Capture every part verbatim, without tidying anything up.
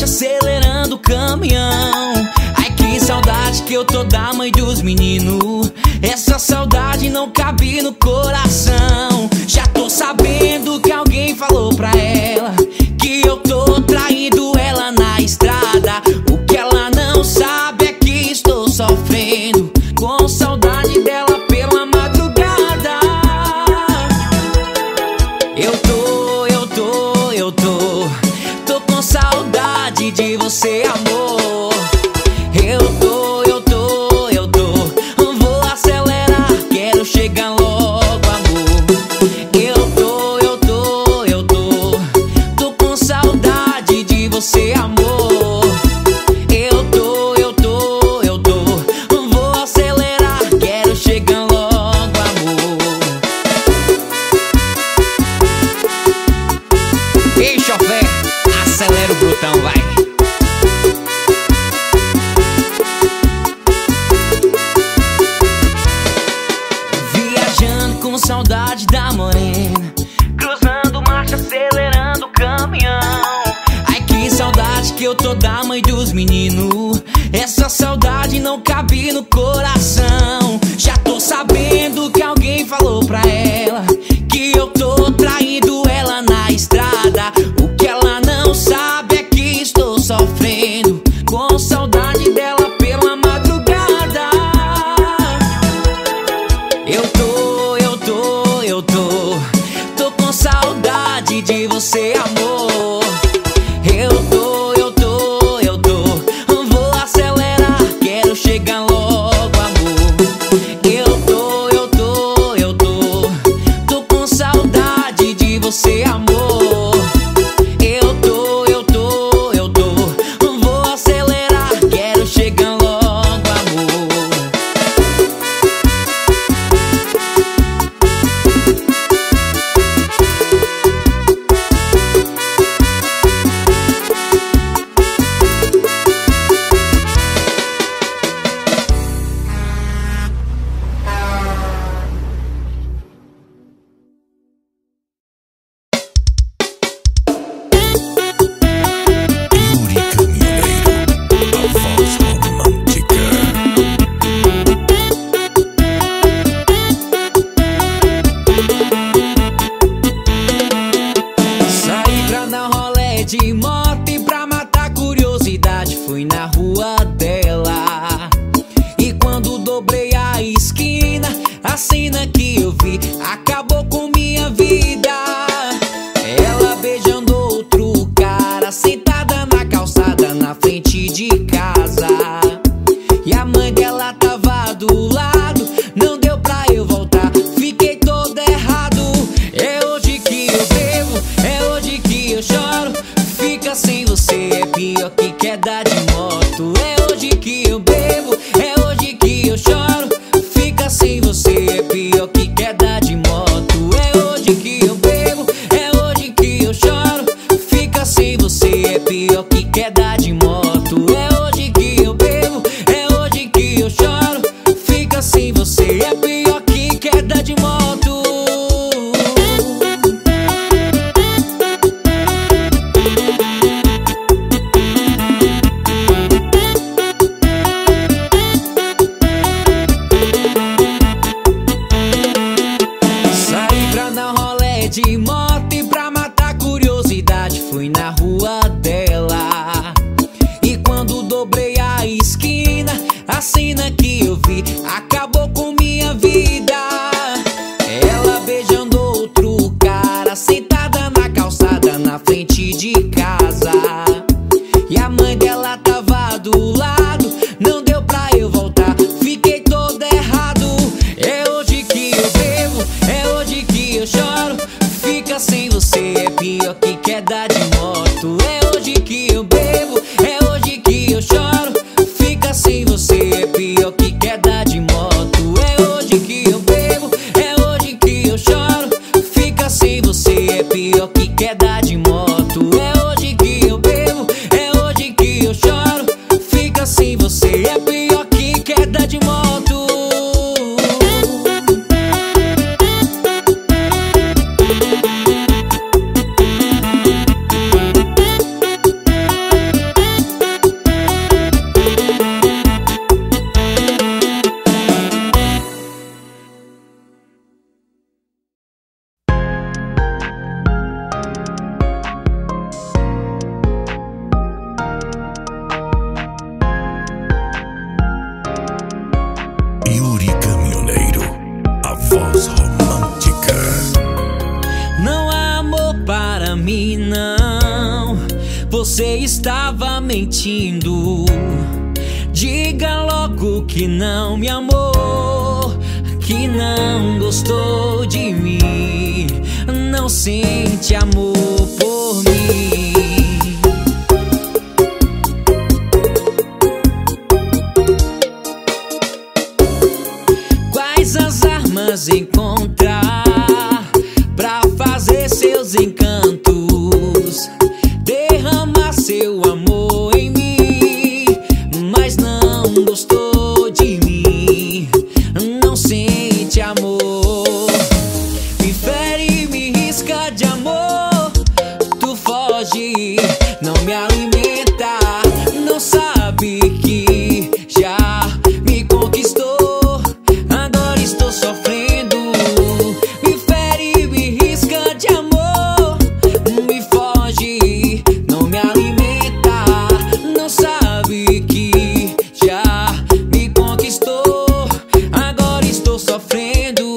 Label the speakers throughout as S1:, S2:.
S1: marcha, acelerando o caminhão. Ai, que saudade que eu tô da mãe dos meninos. Essa saudade não cabe no coração. Já tô sabendo que alguém falou pra ela que eu tô traindo ela na estrada. O que ela não sabe é que estou sofrendo com saudade dela pela madrugada. Eu tô, eu tô, eu tô Tô com saudade de você, amor. Eu tô, eu tô, eu tô Vou acelerar, quero chegar logo, amor. Eu tô, eu tô, eu tô Tô com saudade de você, amor. Eu tô, eu tô, eu tô Vou acelerar, quero chegar logo, amor. Ei, chofer, acelera o brutão, vai. Viajando com saudade da morena, cruzando marcha, acelerando o caminhão. Ai, que saudade que eu tô da mãe dos meninos. Essa saudade não cabe no coração. Já tô sabendo que alguém falou pra ela que eu tô traindo ela na estrada. O que ela não sabe é que estou sofrendo com saudade dela pela madrugada. Eu tô, eu tô, eu tô Tô com saudade de você, amor. Eu tô, eu tô, eu tô Vou acelerar, quero chegar logo, amor. Eu tô, eu tô, eu tô Tô com saudade de você, amor. Eu tô, eu tô, eu tô Vou acelerar, quero chegar logo, amor.
S2: Yuri Caminhoneiro, a voz romântica.
S1: Saí pra dar rolê de moto e pra matar a curiosidade fui na rua dela. E quando dobrei a esquina, a cena que eu vi acabou com minha vida. Ela beijando outro cara, sentada na calçada na frente de casa. E a mãe dela tava do lado, não deu pra eu voltar, fiquei todo errado. É hoje que eu bebo, é hoje que eu choro. Fica sem você é pior que queda de moto. É hoje que eu bebo, é hoje que eu choro. Fica sem você é pior que queda de moto. É hoje que eu bebo, é hoje que eu choro. Fica sem você é pior que queda de moto. É hoje que eu bebo, é hoje que eu choro. Fica sem você é pior que queda de moto. Saí pra dar rolê de moto e pra matar a curiosidade fui na rua dela. estava mentindo. Diga logo que não me amou, que não gostou de mim, não sente amor por mim. Quais as armas encontrar pra fazer seus encantos, derramar seu amor em mim, mas não gostou de mim, não sente amor. Me fere, me risca de amor, tu foge, não me alimenta, não sabe que já me conquistou, agora estou sofrendo. Me fere, me risca de amor, me foge, não me alimenta, não sabe que já me conquistou, agora estou sofrendo.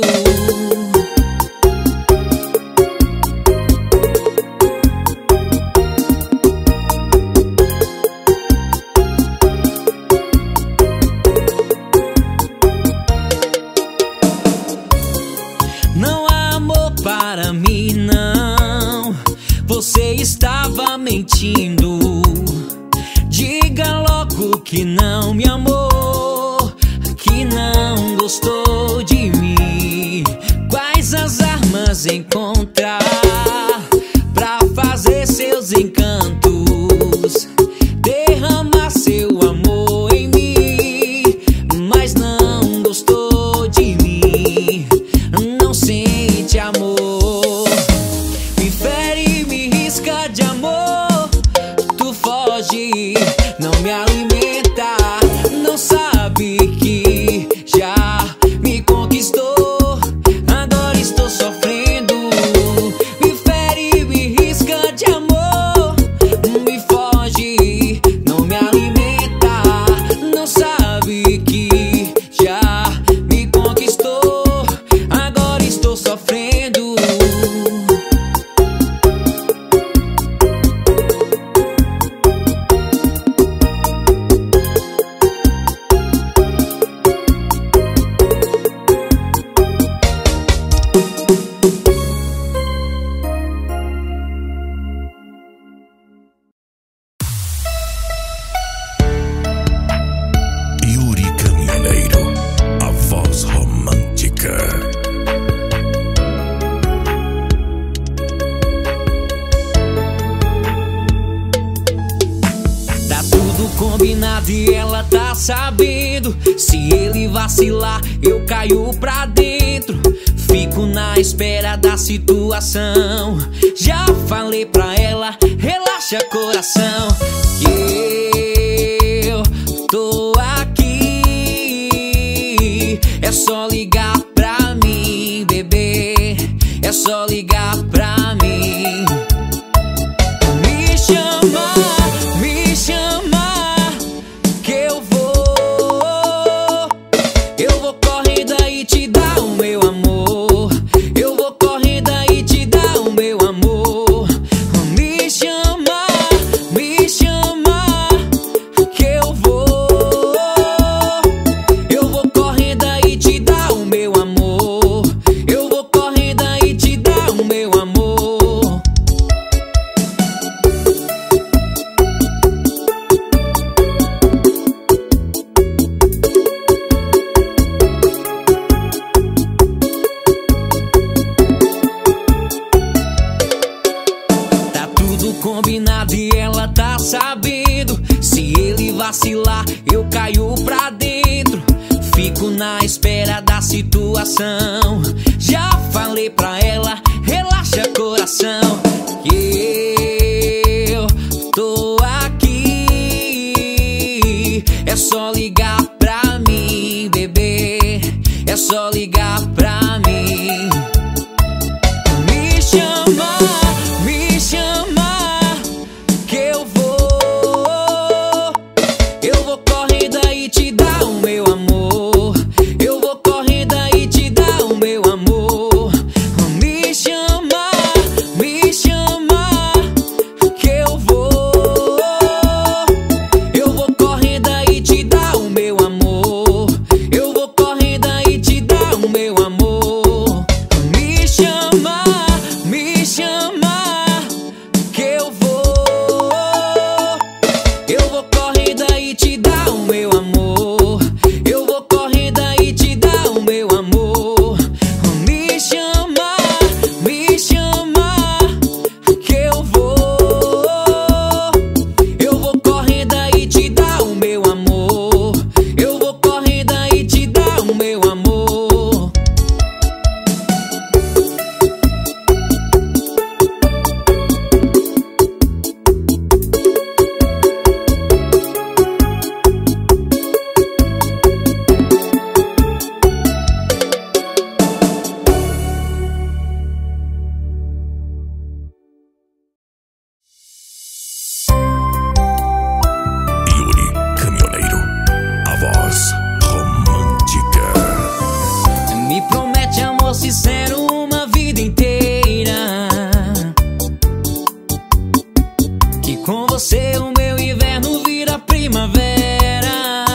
S1: Não há amor para mim, não, você estava mentindo. Diga logo que não me amou, que não gostou de mim. Quais as armas encontrar pra fazer seus encantos, derramar seu amor em mim, mas não gostou de mim, não sente amor. Me fere, me risca de amor, tu foge, não me alimenta, não sabe que já me conquistou, agora estou sofrendo. Me fere, me risca de amor, me foge, não me alimenta, não sabe que já me conquistou, agora estou sofrendo.
S2: Yuri Caminhoneiro, a voz romântica.
S1: Tá tudo combinado e ela tá sabendo. Se ele vacilar, eu caio pra dentro. Fico na espera da situação. Já falei pra ela, relaxa coração, que eu tô aqui. É só ligar pra mim, bebê, é só ligar pra mim. Me chama, me chama, que eu vou. Eu vou correndo aí te dar o meu amor. Eu vou correndo aí te dar o meu amor. Me chama, me chama, que eu vou. Eu vou correndo aí te dar o meu amor. Eu vou correndo aí te dar o meu amor. Tá tudo combinado e ela tá sabendo. Se ele vacilar, eu caio pra dentro. Fico na espera da situação. Já falei pra ela, relaxa coração, que eu tô aqui. É só ligar pra mim, bebê, é só ligar pra mim. Me chama, me chama, que eu vou. Eu vou correndo aí te dar o meu amor. Eu vou correndo aí te dar o meu amor. Me chama, me chama, que eu vou. Com você o meu inverno vira primavera.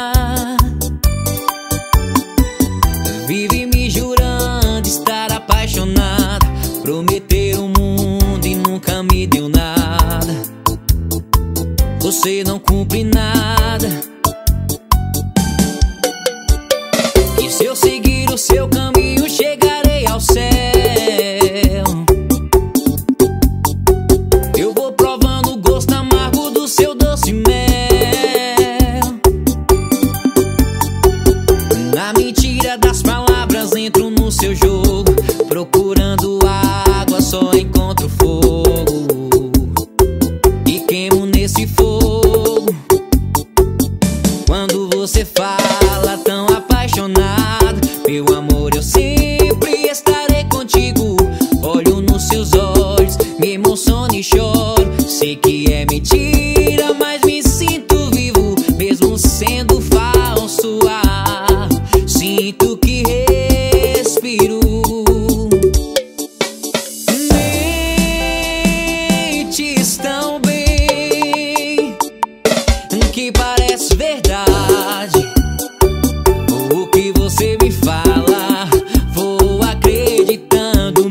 S1: Vive me jurando estar apaixonada, prometer o mundo e nunca me deu nada. Você não cumpre nada. E se eu seguir o seu caminho chegarei ao céu. Eu vou provando o gosto amargo do seu doce mel. Na mentira das palavras entro no seu jogo, procurando água só encontro fogo. E queimo nesse fogo. Quando você fala tão apaixonado, meu amor, eu sempre estarei contigo. Olho nos seus olhos, me emociono e choro. Sei que é mentira, mas me sinto vivo, mesmo sendo falso. Ah, sinto que respiro. Mentes tão bem que parece verdade. O que você me fala, vou acreditando.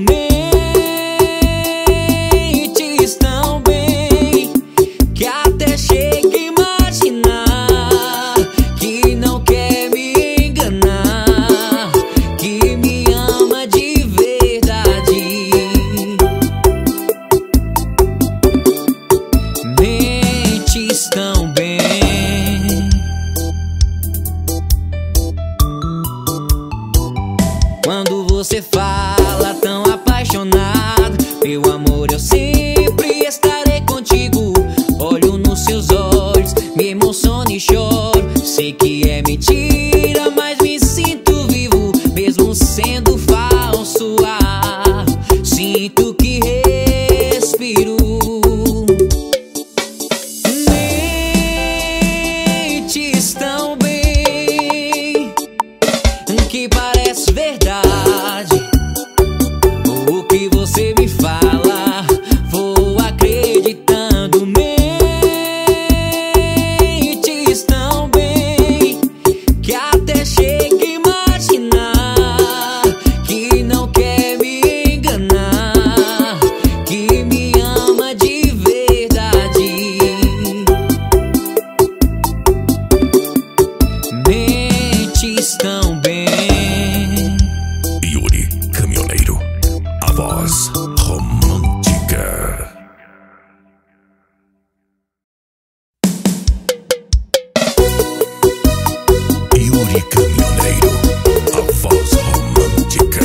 S1: Mentes tão bem que até chega a imaginar que não quer me enganar, que me ama de verdade. Mentes tão bem. Quando você fala tão apaixonado, meu amor, eu sempre estarei contigo. Olho nos seus olhos, me emociono e choro. Sei que é mentira, mas me sinto vivo, mesmo sendo falso. Ah, sinto que respiro. Mentes tão bem que parece verdade. O que você me fala, vou acreditando. Mentes tão bem que até chega a imaginar que não quer me enganar, que me ama de verdade. Mentes tão bem.
S2: Yuri Caminhoneiro, a voz romântica. Yuri Caminhoneiro, a voz romântica.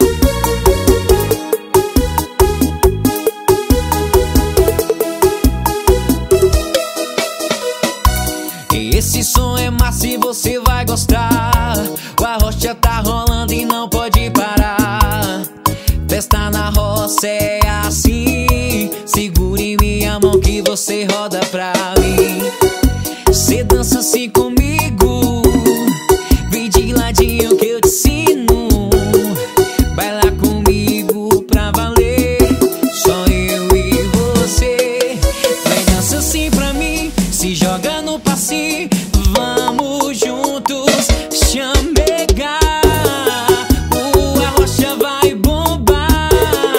S1: Esse som é massa e você vai gostar. O arrocha tá rolando e não pode parar. Festa na roça é assim. Segure minha mão que você roda pra mim. Cê dança assim comigo, vem de ladinho que eu te ensino. Vai lá comigo pra valer, só eu e você. Vai dança assim pra mim, se joga no passinho. Vamos juntos chamegar, o arrocha vai bombar.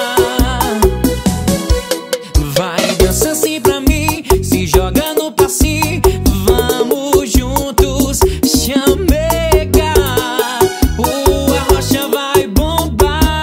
S1: Vai dança assim pra mim, se joga no passinho. Vamos juntos chamegar, o arrocha vai bombar.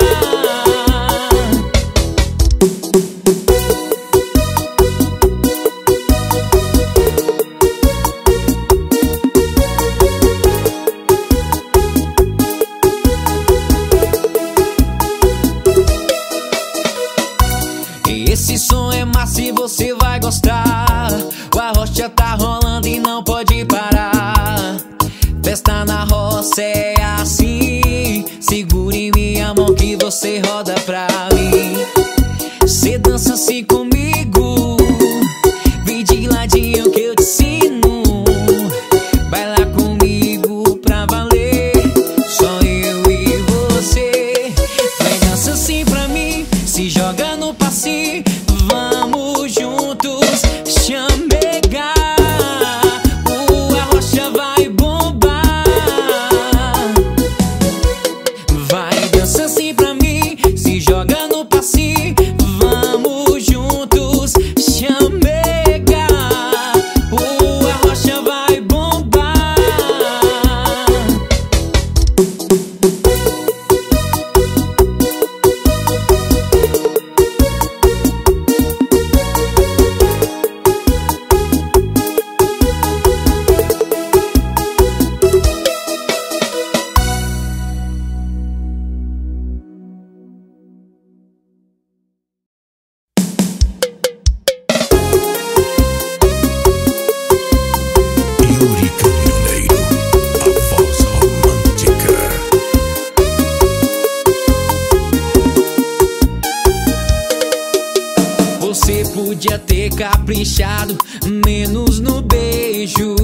S1: Esse som é massa e você vai gostar. O arrocha tá rolando e não pode parar. Festa na roça é assim. Segure minha mão que você roda pra mim. Cê dança assim comigo, vem de ladinho que eu te ensino. Vai lá comigo pra valer, só eu e você. Vai dança assim pra mim, se joga no passinho. Vamos juntos chamegar. caprichado, menos no beijo.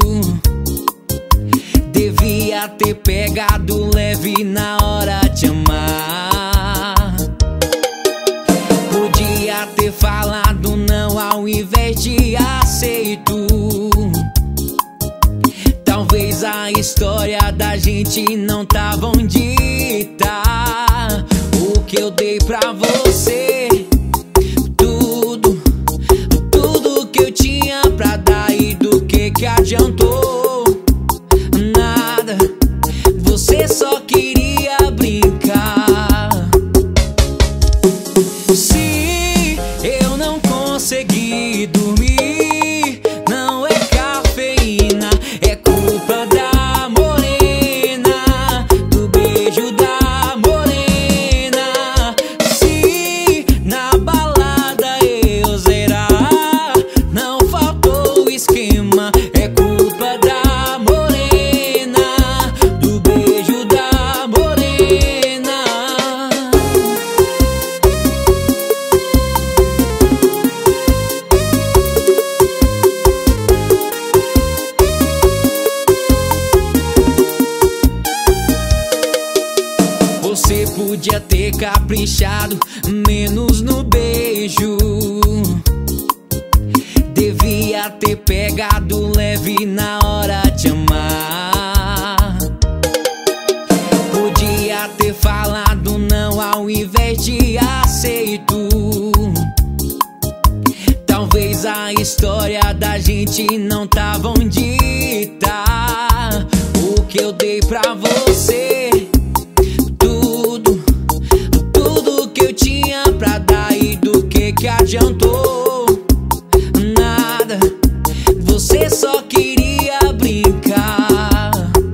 S1: Devia ter pegado leve na hora de amar. Podia ter falado não ao invés de aceito. Talvez a história da gente não tava dita. O que eu dei pra você, tudo, tudo que eu tinha pra dar, e do que que adiantou? Nada, você só queria brincar. Se eu não consegui dormir, não é cafeína, é culpa da morena, do beijo da morena. Se na balada eu zerar, não faltou esquema, é culpa da morena, do beijo da morena. Você podia ter caprichado, menos no beijo. Devia ter pegado leve na hora de amar. Podia ter falado não ao invés de aceito. Talvez a história da gente não tava dita. O que eu dei pra você, tudo, tudo que eu tinha pra dar, e do que que adiantou? Nada, você só queria brincar.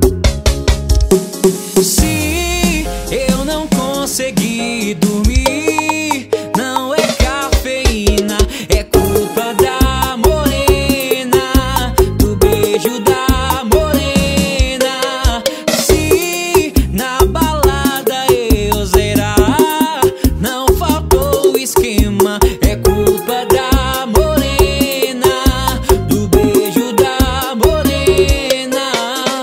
S1: Se eu não consegui dormir, não é cafeína, é culpa da morena, do beijo da morena. Se na balada eu zerar, não faltou esquema, é culpa da morena, do beijo da morena.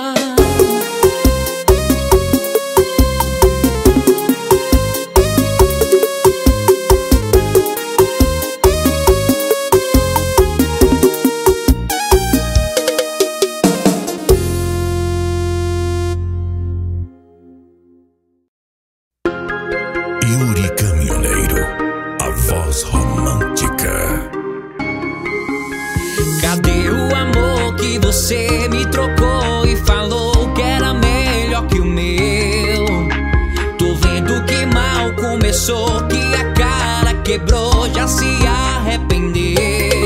S2: Yuri Caminhoneiro, a voz romântica.
S1: Cadê o amor que você me trocou e falou que era melhor que o meu? Tô vendo que mal começou, que a cara quebrou, já se arrependeu.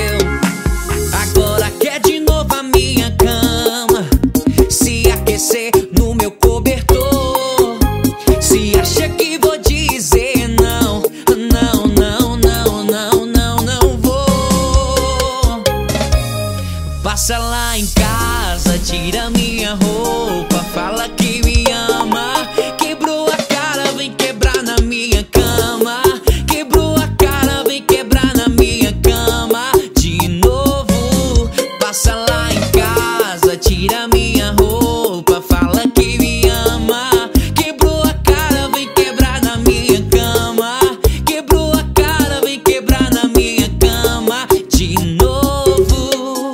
S1: Agora quer de novo a minha cama, se aquecer no meu cobertor. Se acha que vou dizer não, não, não, não, não, não, não vou. Passa lá em casa, tira minha roupa, fala que me ama. Quebrou a cara, vem quebrar na minha cama. Quebrou a cara, vem quebrar na minha cama de novo. Passa lá em casa, tira minha roupa, fala que me ama. Quebrou a cara, vem quebrar na minha cama. Quebrou a cara, vem quebrar na minha cama de novo.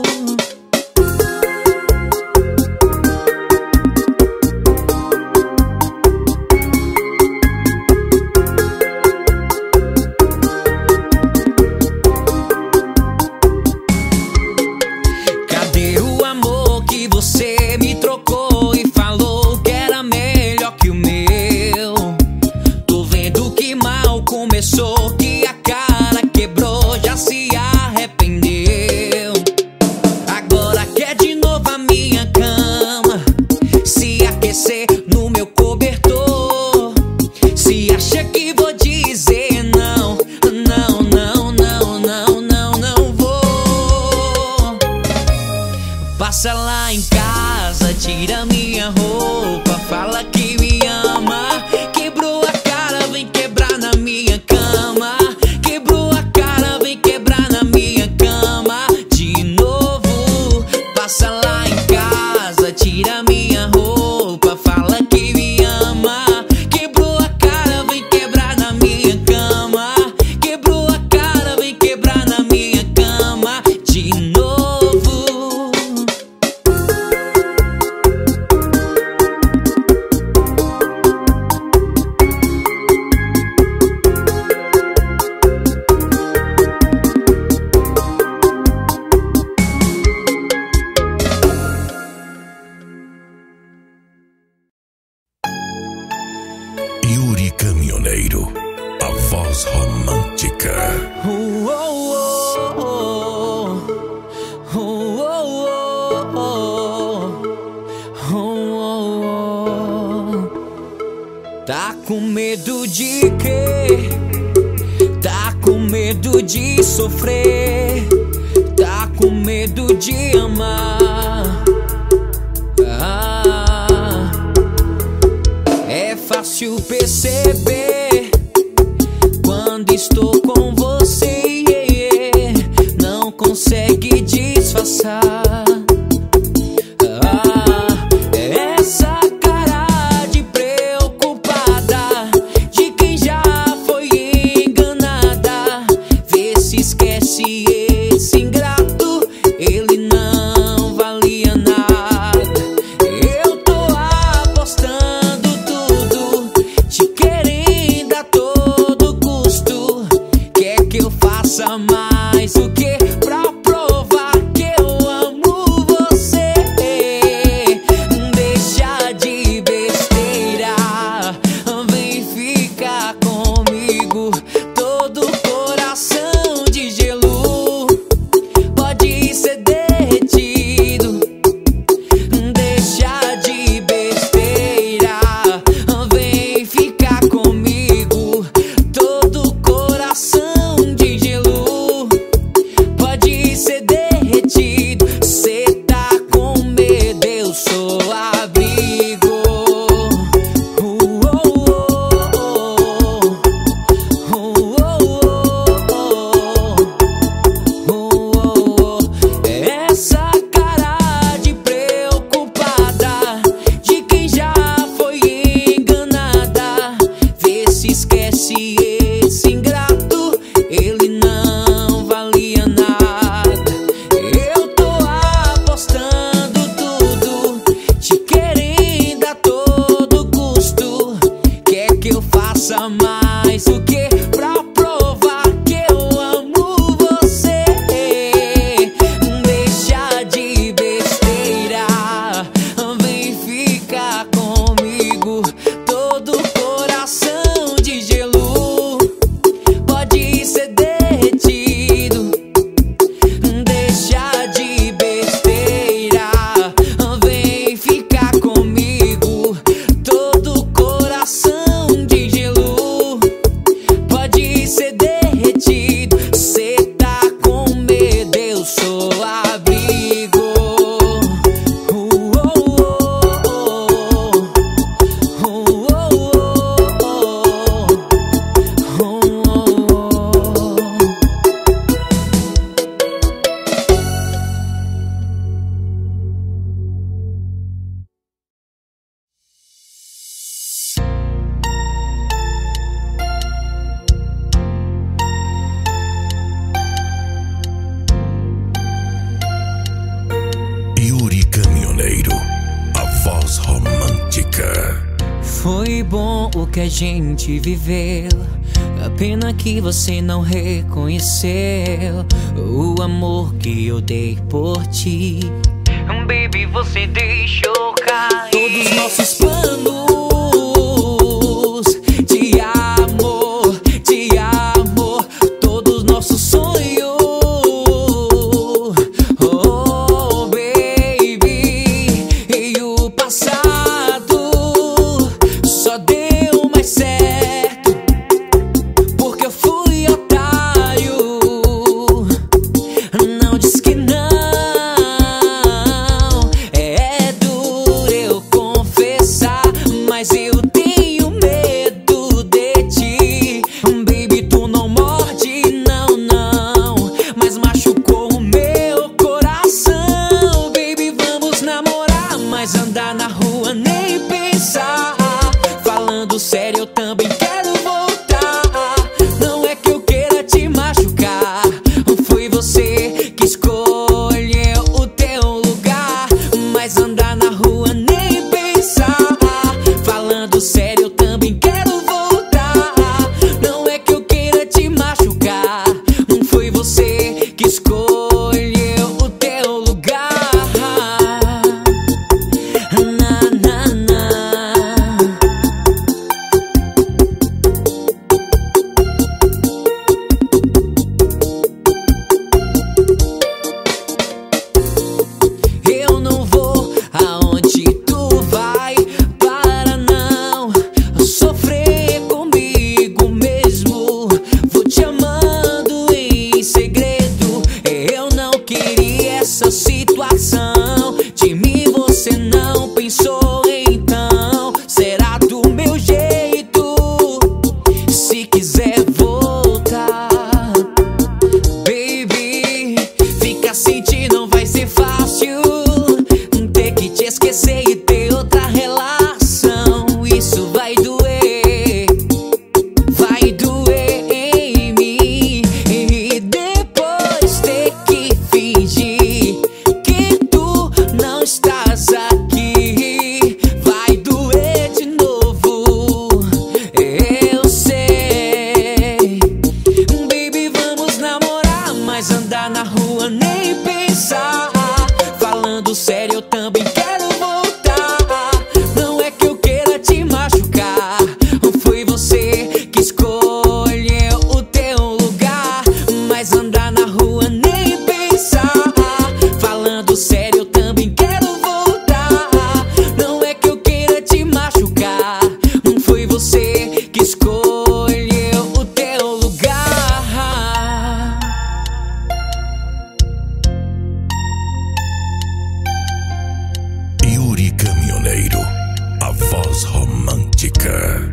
S1: Cadê o amor que você me trocou e falou que era melhor que o meu? Tô vendo que mal começou, que a cara quebrou, já se arrependeu. Agora quer de novo a minha cama, se aquecer no meu cobertor. Se acha que vou dizer não, não, não, não, não, não, não vou. Passa lá em casa, tira minha roupa, fala que me ama. Quebrou a cara, vem quebrar na minha cama. Quebrou a cara, vem quebrar na minha cama Tá com medo de quê? Tá com medo de sofrer? Tá com medo de amar? Ah, é fácil perceber quando estou com você, yeah, yeah, não consegue disfarçar. Mais o que pra provar que eu amo você? Deixa de besteira, vem ficar comigo. Todo coração de gelo pode ser derretido. Deixa de besteira, vem ficar comigo. Todo coração ser derretido. Cê tá com medo, eu sou abrigo. Uh, oh, oh, oh. Uh, oh, oh. Essa cara de preocupada, de quem já foi enganada. Vê se esquece esse ingrato, ele não valia nada. Mais o que pra provar que eu amo você? Deixa de besteira, vem ficar comigo. Todo coração de gelo pode ser derretido. Deixa de besteira, vem ficar comigo. Todo coração ser derretido. Cê tá com medo, eu sou abrigo. Uh, oh, oh, oh. Uh, oh, oh, oh.
S2: Yuri Caminhoneiro, a voz romântica.
S1: Foi bom o que a gente viveu, a pena que você não reconheceu o amor que eu dei por ti. Baby, você deixou cair todos os nossos planos de amor, de amor, todos os nossos sonhos. Oh, baby, e o passado só deu mais certo porque eu fui otário. Não diz que não. É duro eu confessar, Falando sério, eu também quero voltar. Não é que eu queira te machucar, foi você que escolheu o teu lugar. Mas andar na rua nem pensar. Falando sério, eu também quero voltar. Não é que eu queira te machucar, foi você que escolheu o teu lugar.
S2: Yuri Caminhoneiro, a voz romântica.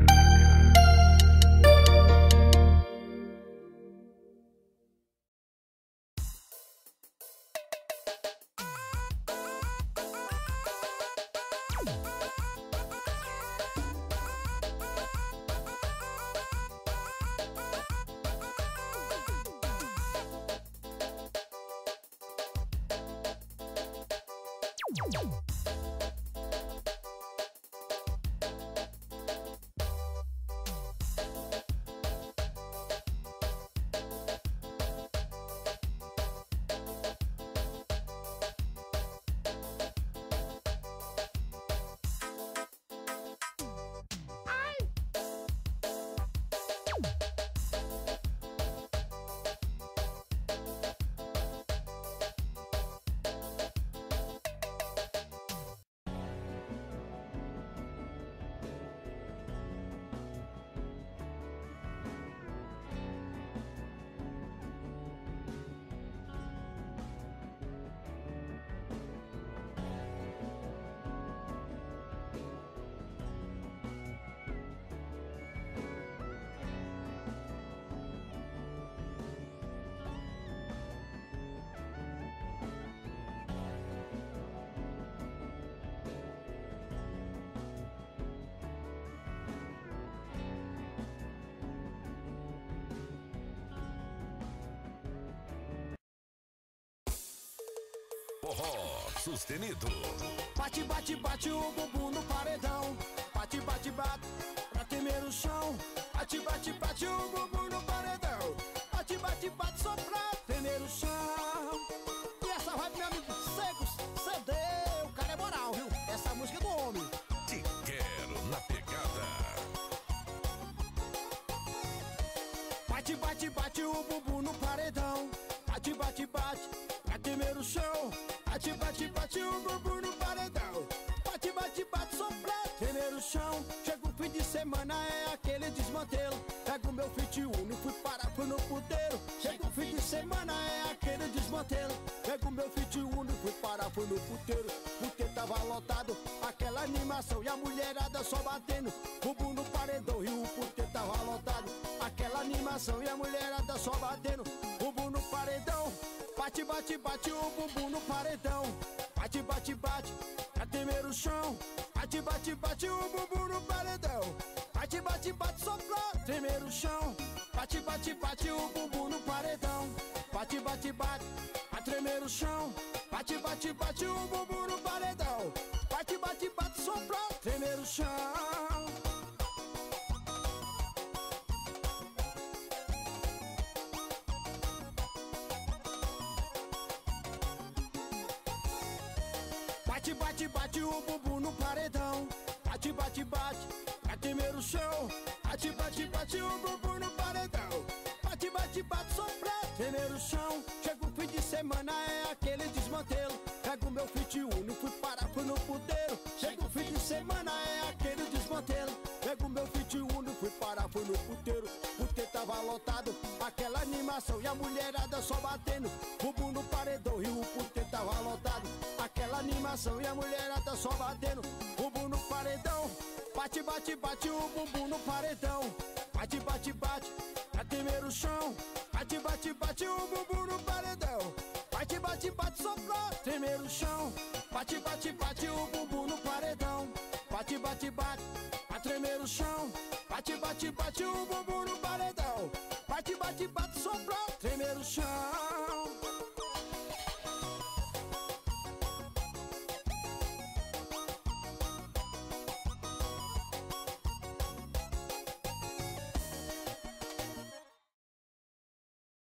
S2: Forró sustenido.
S3: Bate, bate, bate o bumbum no paredão. Bate, bate, bate pra temer o chão. Bate, bate, bate o bumbum no paredão. Bate, bate, bate só pra temer o chão. E essa vibe, meu amigo, secos, C D, o cara é moral, viu? Essa música é do homem.
S2: Te quero na pegada.
S3: Bate, bate, bate o bumbum no paredão. Bate, bate, bate pra temer o chão. Bate, bate, bate o bumbum no paredão. Bate, bate, bate só pra temer o chão. Chega o fim de semana, é aquele desmantelo. Pego o meu Fit Uno, fui parar, fui no puteiro. Chega o fim de semana, é aquele desmantelo. Pego o meu Fit Uno, fui parar, fui no puteiro. Puteiro tava lotado, aquela animação e a mulherada só batendo. Bumbum no paredão e o puteiro tava lotado. Aquela animação e a mulherada só batendo. Bumbum no paredão. Bate, bate, bate o bumbum no paredão. Bate, bate, bate pra temer o chão. Bate, bate, bate o bumbum no paredão. Bate, bate, bate só pra tremer o chão. Bate, bate, bate o bumbum no paredão. Bate, bate, bate pra tremer o chão. Bate, bate, bate o bumbum no paredão. Bate, bate, bate só pra tremer o chão. Bate, bate, bate o bumbum no paredão. Bate, bate, bate pra temer o chão. Bate, bate, bate o bumbum no paredão. Bate, bate, bate só pra temer o chão. Chega o fim de semana, é aquele desmantelo. Pego o meu Fit Uno, fui parar, fui no puteiro. Chega o fim de semana, é aquele desmantelo. Pego o meu Fit Uno, fui parar, fui no puteiro. Puteiro tava lotado, aquela animação e a mulherada só batendo. Bumbum no paredão e o puteiro tava lotado. Aquela animação e a mulherada só batendo. Bumbum no paredão. Bate, bate, bate o bumbum no paredão. Bate, bate, bate pra temer o chão. Bate, bate, bate o bumbum no paredão. Bate, bate, bate só pra tremer o chão. Bate, bate, bate o bumbum no paredão. Bate, bate, bate pra tremer o chão. Bate, bate, bate o bumbum no paredão. Bate, bate, bate só pra tremer o chão.